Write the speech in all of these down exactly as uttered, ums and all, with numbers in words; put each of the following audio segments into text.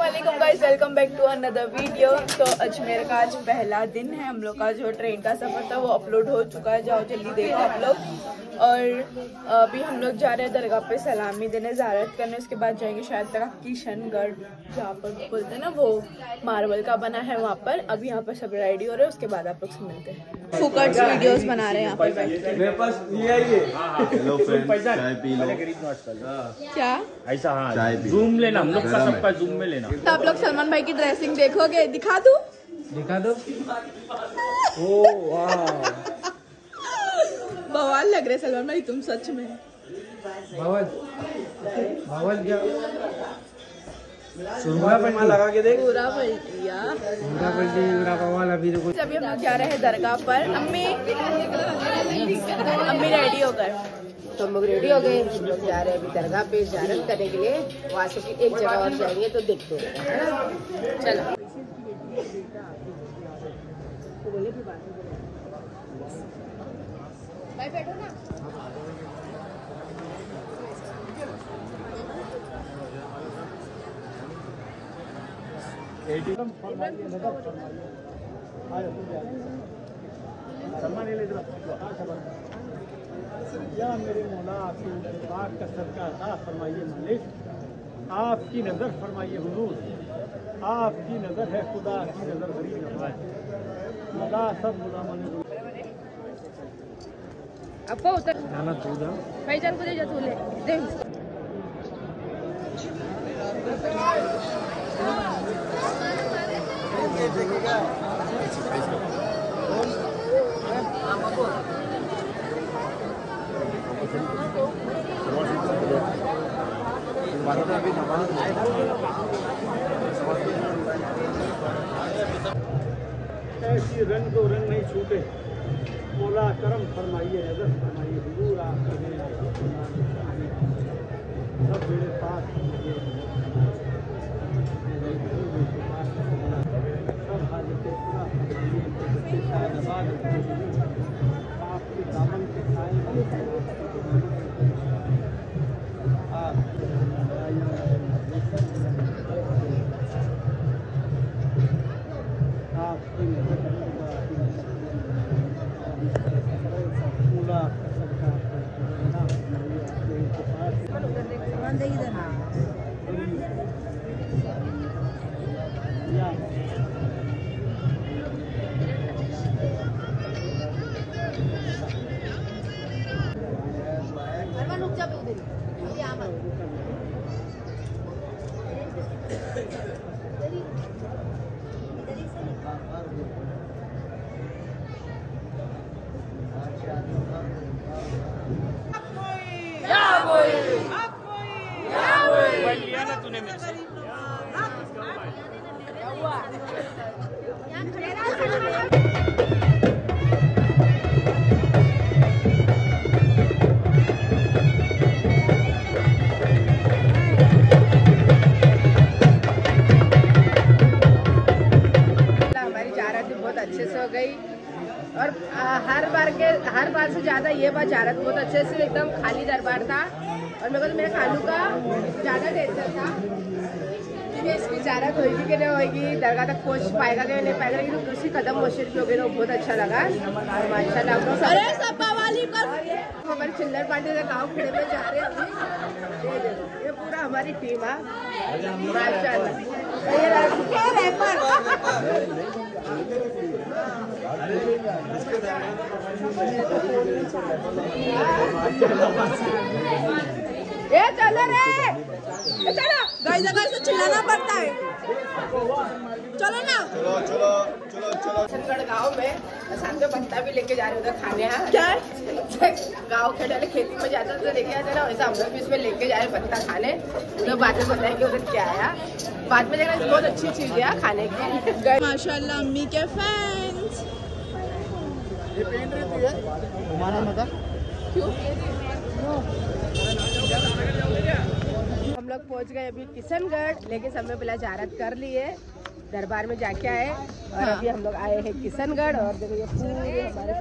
अस्सलामुअलैकुम guys, welcome back to another video. तो अजमेर का आज पहला दिन है। हम लोग का जो ट्रेन का सफर था वो अपलोड हो चुका है, जाओ जल्दी देखो आप लोग। और अभी हम लोग जा रहे हैं दरगाह पे सलामी देने, ज़ियारत करने। उसके बाद जाएंगे शायद तक किशनगढ़, जहाँ पर बोलते हैं ना वो मार्बल का बना है वहाँ पर। अभी यहाँ पर सब रेडी हो रहे हैं, उसके बाद आप लोग से मिलते हैं। फुकट वीडियोस बना रहे हैं यहाँ पर बैठ के। मेरे पास ये है ये। हेलो फ्रेंड्स, चाय पी लो। क्या ऐसा? हाँ, जूम लेना, हम लोग का सबका जूम में लेना। तो आप लोग सलमान भाई की ड्रेसिंग देखोगे, दिखा दूं? दिखा दो। ओह वाह, बवाल लग रहे सलमान भाई तुम सच में। बवाल बवाल क्या? सुरमा पन्ना लगा के देख। पूरा भैया पूरा पल्टी पूरा बवाल। अभी देखो, अभी हम लोग जा रहे हैं दरगाह पर। अम्मी अम्मी रेडी हो गए? तो हम लोग रेडी हो गए। हम लोग जा रहे हैं अभी दरगाह पे ज़ियारत करने के लिए। वहाँ से फिर एक जगह और जाएंगे, तो देखते हैं। चलो भाई बैठो ना। या मेरे मौला आपकी पाक का सदका अता फरमाइए मालिक, आपकी नज़र फरमाइए हुजूर, आपकी नज़र है खुदा की नज़र बड़ी नवाज मौला सब गुलामों आपको उतर जाना तू जा भाईजान को दे जा, तू ले दे। ऐसी रंग को रंग नहीं छूटे, मौला करम फरमाइए, नजर फरमाइए हुजूर, आपका सब मेरे पास सब हाजतें पूरा आपके दामन के साए अच्छे से हो गई। और हर बार के हर बार से ज़्यादा ये बार ज़ियारत बहुत अच्छे से, एकदम खाली दरबार था। और मेरे को तो मेरे खालू का ज़्यादा टेंशन था कि इसकी ज़ियारत होगी कि नहीं होगी, दरगाह तक पहुँच पाएगा कि नहीं पाएगा, लेकिन तो दूसरी कदम मस्जिद की हो गई तो बहुत अच्छा लगा। और माशाल्लाह हमारी चिल्लर पार्टी से गाँव खेड़े में जा रहे हैं अभी। ये देखो, ये पूरा हमारी टीम है माशाल्लाह। ये चलो रे, ये चलो गाइस, अगर से चिल्लाना पड़ता है। चलो ना, चलो चलो चलो चलो। किशनगढ़ गाँव में साथ में बंता भी लेके जा रहे उधर खाने। यहाँ क्या गाँव खेड़े वाले खेती में जाते तो लेके आते ना, वैसा हम लोग भी इसमें लेके जा रहे बंता खाने। लोग बाद में बताएंगे उधर क्या आया, बाद में देखना। बहुत अच्छी चीज है खाने की माशाल्लाह। अम्मी के फैंस ये पेन रहती है घुमाना मत। क्यों? हम लोग पहुंच गए अभी किशनगढ़, लेकिन सब में पहले ज़ियारत कर लिए, दरबार में जाके आए। और हाँ। अभी हम लोग आए हैं किशनगढ़। और देखो ये पूरे हमारे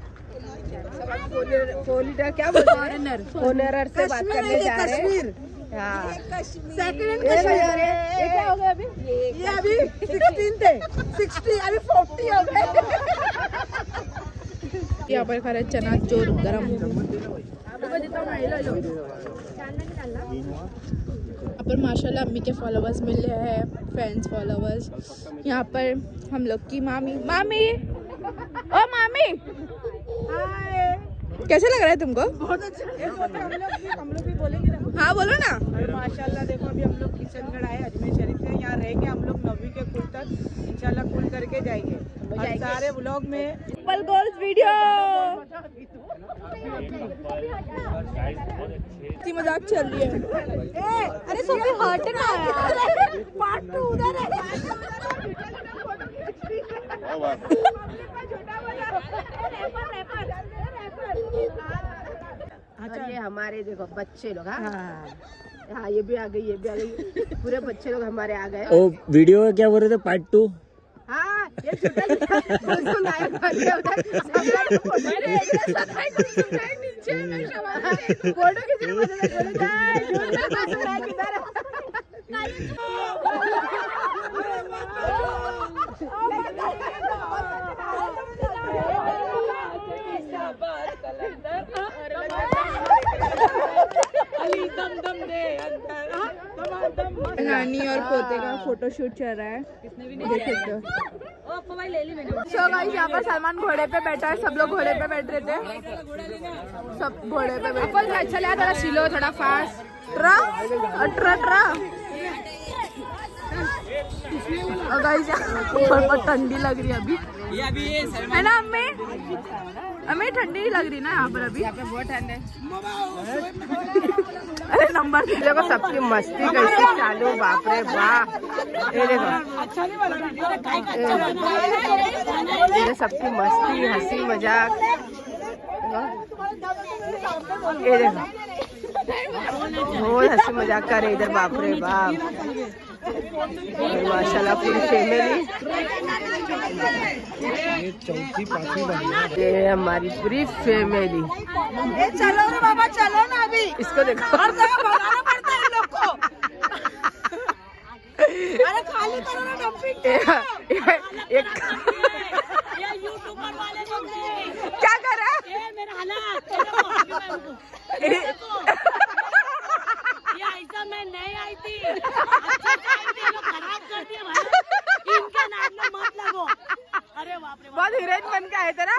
फोन लीडर क्या बोलते हैं, फोनर से बात करने जा रहे हैं। सेकंड कश्मीर। ये क्या हो गया अभी? ये अभी सिक्सटीन थे, सिक्सटी अभी फोर्टी हो गए। यहाँ पर खा रहे चना चोर गरम। यहाँ पर माशाल्लाह अम्मी के फॉलोवर्स मिल रहे हैं, फैंस फॉलोवर्स। यहाँ पर हम लोग की मामी मामी ओ मामी कैसे लग रहा है तुमको? बहुत अच्छा। हम लोग भी हम लोग भी बोलेंगे ना। हाँ बोलो ना। माशाल्लाह देखो अभी हम लोग किशनगढ़ आए अजमेर शरीफ से, यहाँ रह के हम लोग नौवीं के कुल तक इंशाल्लाह कुल करके जाएंगे और सारे व्लॉग में पल गोल्स वीडियो की मजाक चल रही है। अरे सोफी हट ना यार, पार्ट टू उधर है। और ये हमारे देखो बच्चे लोग। हाँ हाँ ये भी आ गई, ये भी आ गई, पूरे बच्चे लोग हमारे आ गए। ओ वीडियो में क्या बोल रहे थे? Part two. हाँ ये छोटा कुलसुम नायक बन गया उधर। नीचे में फोटो किसी ने नानी और पोते का फोटो शूट चल रहा है, देख सकते हो। सो गाइस यहाँ पर सलमान घोड़े पे बैठा है, सब लोग घोड़े पे बैठ रहे थे, सब घोड़े पे बैठे। अच्छा लगा, थोड़ा स्लो थोड़ा फास्ट। ट्रा ट्रा ट्रा और गाइस यहाँ ठंडी लग रही है अभी, है ना अम्मी? अम्मी ठंडी लग रही ना यहाँ पर अभी? बहुत ठंड है। अरे नंबर देखो सबकी मस्ती कैसे चालू, बाप रे बाप। ये देखो ये सबकी मस्ती हंसी मजाक। ये देखो बहुत हंसी मजाक कर रहे इधर, बाप रे बाप। माशाल्लाह पूरी फैमिली, ये हमारी पूरी फैमिली। चलो रे बाबा चलो ना अभी, इसको देखो बनाना पड़ता है इन लोग को। अरे खाली करो ना डंपिंग। एक क्या कर रहा है? ये मेरा हालात ऐसा मैं नहीं आई थी, खराब कर दिया भाई, इनके नाम में मत लगो। अरे बाप रे, बहुत हीरोइन बन के आए तेरा।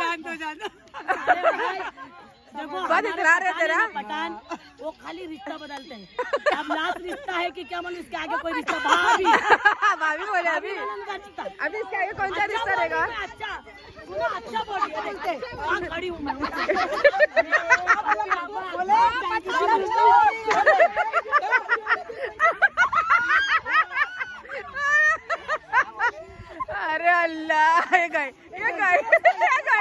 बहुत इतरा रहे तेरा। पठान वो खाली रिश्ता बदलते हैं, अब लास्ट रिश्ता है कि क्या मालूम इसके आगे कोई रिश्ता। भाभी भाभी बोले अभी अभी इसके आगे कौन सा रिश्ता रहेगा? अच्छा सुनो, अच्छा बोलिए, वहाँ खड़ी हूँ मैं। अरे अल्लाह, ये गए ये गए ये गए।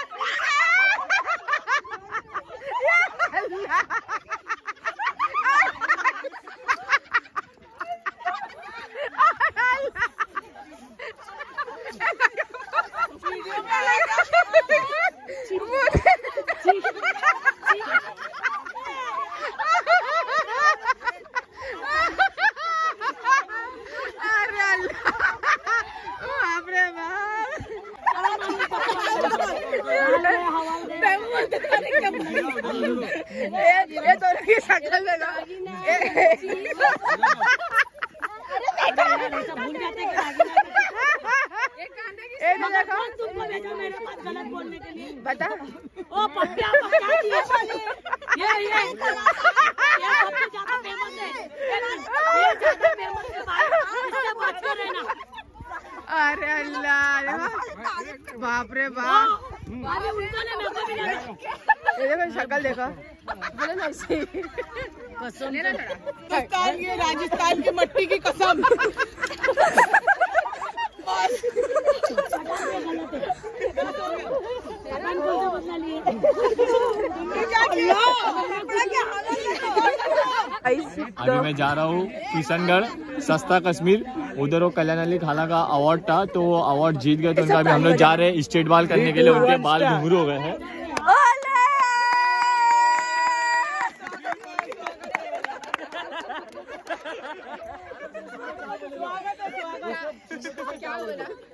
ये दोनों की शक्ल देखो। भूल जाते तुमको भेजा मेरे पास गलत बोलने के लिए। बता ओ पप्पिया ये ये ये सबसे ज्यादा फेमस है, ये ज्यादा फेमस है भाई, इससे बच कर रहना। अरे अल्लाह, बाप रे बाप। अरे उनको ने मेरे को भी लेना। ये देखो शक्ल देखो, बोलो ना ऐसे। कसम राजस्थान की राजस्थान की मट्टी की कसम। अभी मैं जा रहा हूँ किशनगढ़ सस्ता कश्मीर, उधर वो कल्याण अली खाला का अवार्ड था, तो वो अवार्ड जीत गए, तो उनका अभी हम लोग जा रहे हैं स्टेट बाल करने के लिए। उनके बाल घुंघरू हो गए हैं।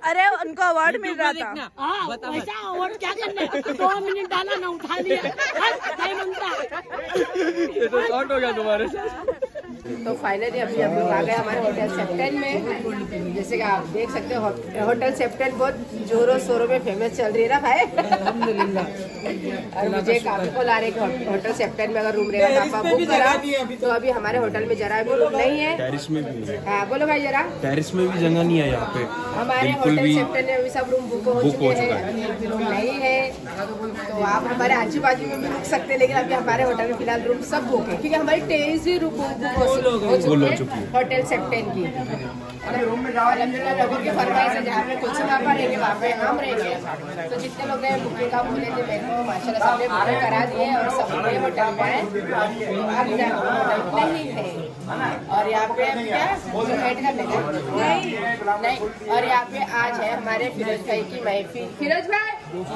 अरे उनको अवार्ड मिल रहा था। हाँ, वैसा अवार्ड क्या करने, दो मिनट डाला ना उठा लिया, नहीं बनता। ये तो शॉर्ट हो गया तुम्हारे साथ। तो फाइनली अभी हम लोग आ गए हमारे होटल सेप्टेन में। जैसे कि आप देख सकते हो होटल सेप्टेन बहुत जोरों शोरों में फेमस चल रही है ना भाई। अल्हम्दुलिल्लाह। और मुझे काफी कॉल आ रहे कि होटल सेप्टेन में अगर रूम रहेगा तो आप बुक करा। तो अभी हमारे होटल में जरा भी रूम नहीं है। टेरिस में भी है। हाँ बोलो भाई जरा। टेरिस में भी जगह नहीं है यहाँ पे। हमारे होटल सेप्टेन में अभी सब रूम बुक हो चुके हैं, अभी एक भी रूम नहीं है। तो आप हमारे आजू बाजू में भी रुक सकते हैं, लेकिन अभी हमारे होटल में फिलहाल रूम सब बुक है, क्योंकि हमारी तेईस ही रूम बुक हो चुकी है होटल सेप्टेन की। रूम में जाओ, लोगों की फरमाइश है जहाँ पे कुछ पापा रहेंगे वहाँ पे हम रहेंगे। तो जितने लोग हैं बुकिंग का बोले थे मेरे को माशाल्लाह सबने बुकिंग करा दिए और सब नए होटल में आए। अब होटल नहीं है और यहाँ पे क्या वेट करने का नहीं नहीं। और यहाँ पे आज है हमारे फिरोज भाई की महफिल। फिरोज भाई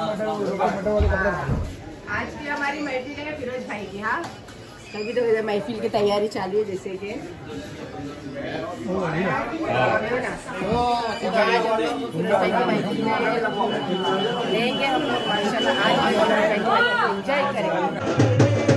आज की हमारी महफिल है फिरोज भाई की। हाँ तभी तो महफिल की तैयारी चालू है, जैसे कि तो आज हम लोग फिरोज भाई की महफिल में लेंगे हम लोग माशाल्लाह। आज एंजॉय करेंगे।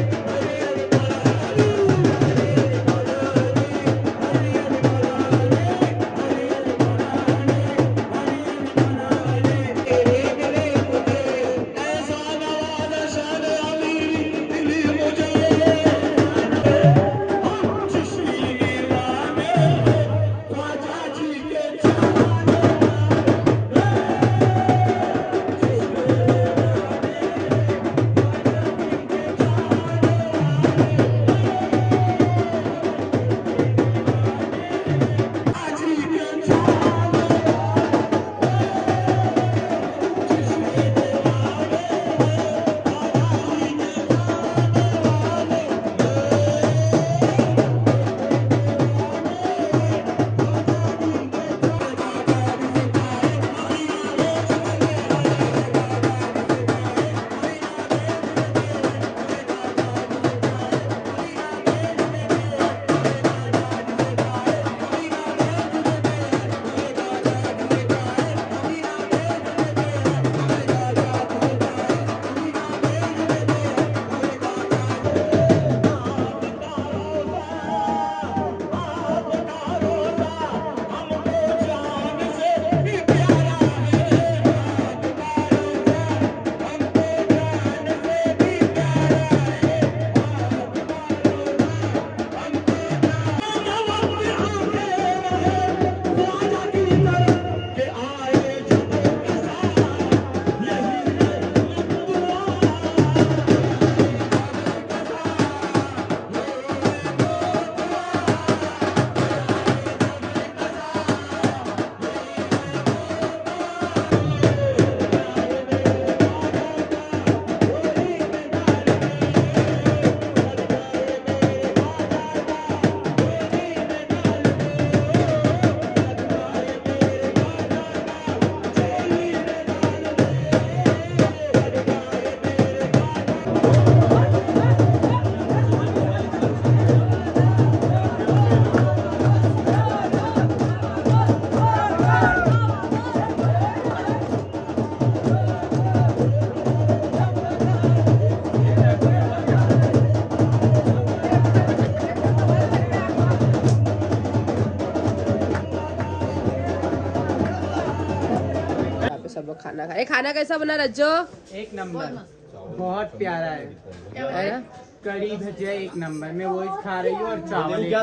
सब लोग खाना खाए। खाना कैसा बना रज्जो? एक नंबर, बहुत प्यारा है, है ना? कड़ी भजिया एक नंबर। मैं वही खा रही हूँ और चावल एक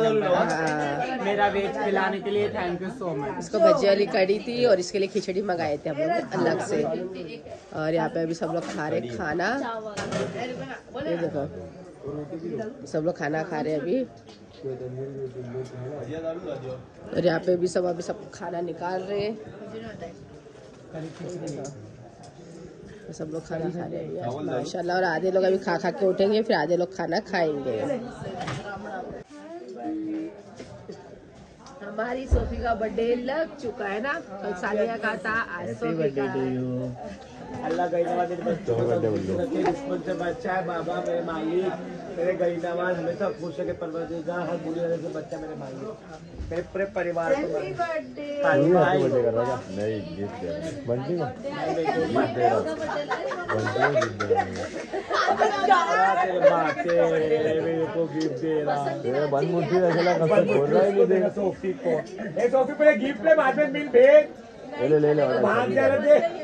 नंबर। मेरा वेज खिलाने के लिए थैंक यू सो मच। इसको भजिया वाली कड़ी थी और इसके लिए खिचड़ी मंगाए थे हम लोग अलग से। और यहाँ पे अभी सब लोग खा रहे खाना, ये देखो सब लोग खाना खा रहे अभी। और यहाँ पे भी सब अभी सब खाना निकाल रहे हैं, सब लोग खाना खा रहे हैं माशाल्लाह। और आधे लोग अभी खा खा के उठेंगे, फिर आधे लोग खाना खाएंगे। हमारी सोफी का बर्थडे लग चुका है ना, कल सालिया का था, आज सोफी का। अल्लाह गई नवाज मेरे बच्चों को रखे, दुश्मन से बच्चा है। बाबा मेरे मालिक, मेरे गई नवाज हमेशा खुश है कि परवरदिगार हर बुरी नजर से बच्चा मेरे मालिक, मेरे पूरे परिवार को बर्थडे कर रहा था नहीं गिफ्ट दे रहा बंटी को गिफ्ट दे रहा मेरे को गिफ्ट दे रहा तेरे बन मुट्ठी रखेला कसम बोल रहा है नहीं देगा सोफी को। ए सोफी पहले गिफ्ट ले, बाद में मिल भेज। ले ले ले भाग जा रहे थे।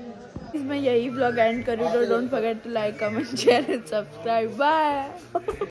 मैं यही ब्लॉग एंड करूँ तो don't forget to like comment share and subscribe bye.